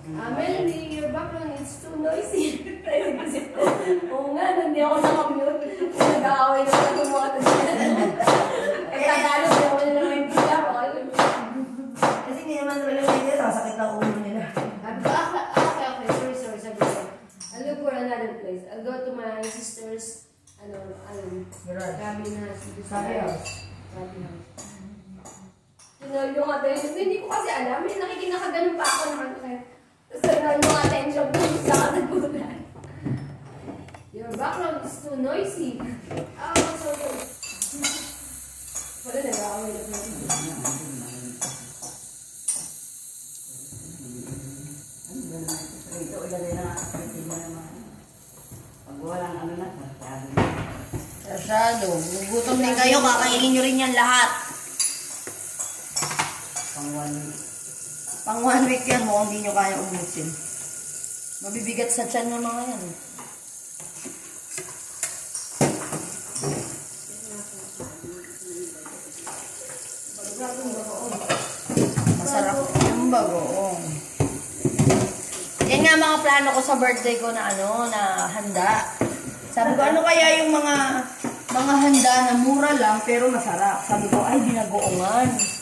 Melanie, your background is too noisy. Oo nga, hindi ako nakamute. Nag-aaway naman yung mga eh, Tagalog na ako nila yung pila. Kasi hindi naman nila yung sasakit ang ulo nila. Okay, sorry, sabi ko. I'll look for another place. I'll go to my sister's, cabin house. Sabi house. Yung attention, hindi ko kasi alam. May nakikinakaganon pa ako nakakaya. Tapos yung attention ko sa katagulan. Your background is too noisy. Sorry. Wala nag-aaway na po. Ito, ilagay na natin naman. Pag walang na, masyado. Gugutom din kayo, kakainin nyo rin yan lahat. Pang 1 week yan, mukhang hindi nyo kaya umusin. Mabibigat sa tiyan ng mga yan. Masarap yung bagoong. Yan nga mga plano ko sa birthday ko na na handa. Sabi ko, ano kaya yung mga handa na mura lang pero masarap. Sabi ko, ay, binagoongan.